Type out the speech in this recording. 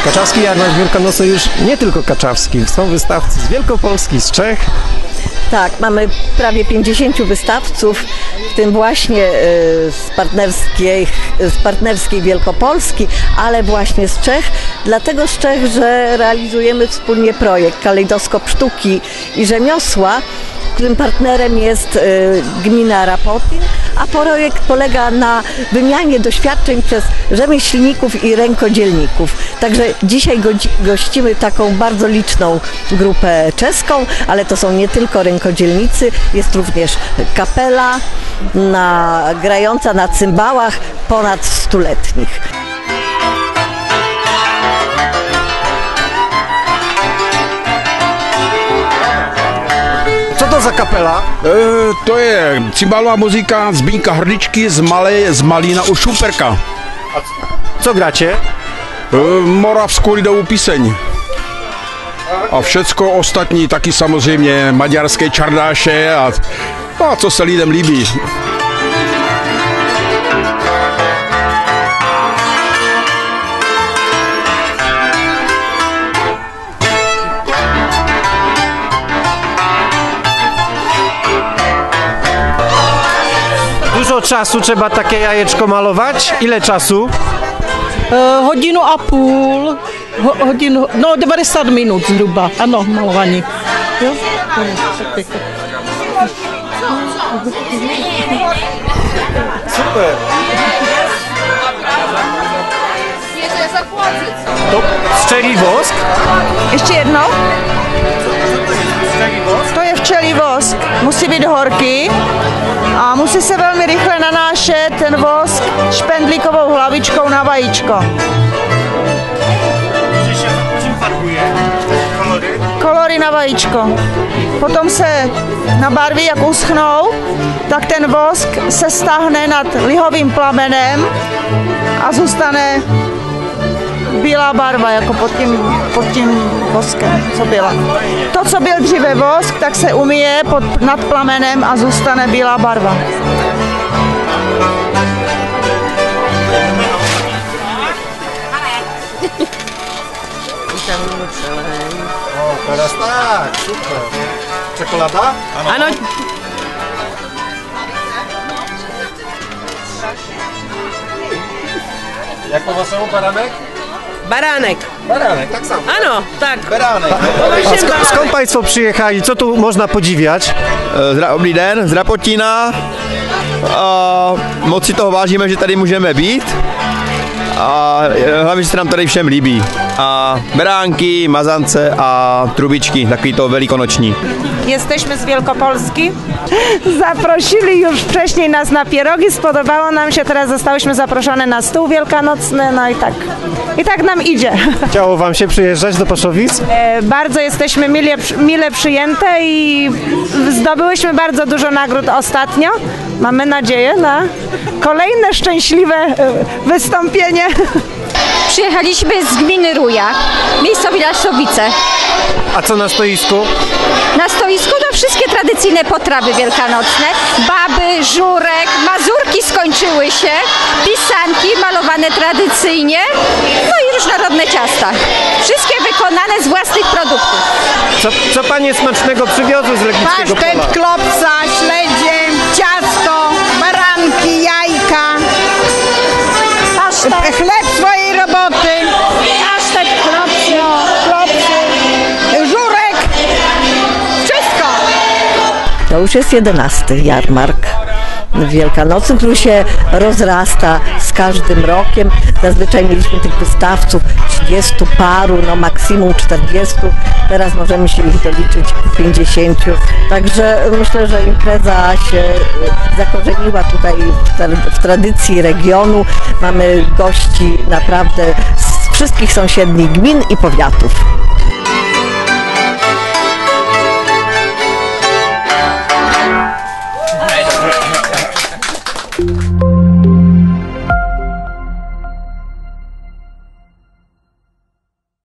Kaczawski Jarmark Wielkanocny już nie tylko kaczawski, są wystawcy z Wielkopolski, z Czech. Tak, mamy prawie 50 wystawców, w tym właśnie z partnerskiej Wielkopolski, ale właśnie z Czech. Dlatego z Czech, że realizujemy wspólnie projekt Kalejdoskop Sztuki i Rzemiosła, którym partnerem jest gmina Rapotin, a projekt polega na wymianie doświadczeń przez rzemieślników i rękodzielników. Także dzisiaj gościmy taką bardzo liczną grupę czeską, ale to są nie tylko rękodzielnicy, jest również kapela grająca na cymbałach ponad 100-letnich. Co to za kapela? To je cymbálová muzika Zbyňka Hrdličky z Malína u Šumperka. Co gracie? Moravskou lidovou píseň. A všecko ostatní, taky samozřejmě maďarské čardáše a co se lidem líbí. Dużo czasu trzeba takie jajeczko malować? Ile czasu? Hodinu a půl, no 90 minut zhruba, ano, malování. Jo? Super. To včelí wosk? Ještě jednou? To je včelí vosk. Musí být horký a musí se velmi rychle nanášet ten vosk špendlíkovou hlavičkou na vajíčko. Kolory na vajíčko. Potom se nabarví, jak uschnou, tak ten vosk se stáhne nad lihovým plamenem a zůstane bílá barva, jako pod tím voskem, co byla. To, co byl dříve vosk, tak se umyje nad plamenem a zůstane bílá barva. Teraz tak, super. Czekolada? Ano. Jak po waszemu baranek? Baránek. Baranek, tak samo. Ano, tak. Baranek. A skąd państwo przyjechali? Co tu można podziwiać? Dobrý den, z Rapotína. Moc si toho vážíme, že tady můžeme být. A hlavně, že se nám tady všem líbí. A beránky, mazance a trubičky, takový to velikonoční. Jesteśmy z Wielkopolski. Zaprosili już wcześniej nas na pierogi, spodobało nam się, teraz zostałyśmy zaproszone na stół wielkanocny, no i tak nam idzie. Chciało wam się przyjeżdżać do Paszowic? Bardzo jesteśmy mile przyjęte i zdobyłyśmy bardzo dużo nagród ostatnio. Mamy nadzieję na kolejne szczęśliwe wystąpienie. Przyjechaliśmy z gminy Ruja, miejscowi Laszowice. A co na stoisku? Na stoisku to wszystkie tradycyjne potrawy wielkanocne. Baby, żurek, mazurki skończyły się, pisanki malowane tradycyjnie, no i różnorodne ciasta. Wszystkie wykonane z własnych produktów. Co panie smacznego przywiozły z Legnickiego Pola? Pasztet, klopsa, śledzie, ciasto, baranki, jajka, chleb swojej roboty, pasztet, klopsy, żurek, wszystko. To już jest 11. jarmark wielkanocny, który się rozrasta z każdym rokiem. Zazwyczaj mieliśmy tych wystawców 30 paru, no maksimum 40. Teraz możemy się ich doliczyć 50. Także myślę, że impreza się zakorzeniła tutaj w tradycji regionu. Mamy gości naprawdę z wszystkich sąsiednich gmin i powiatów.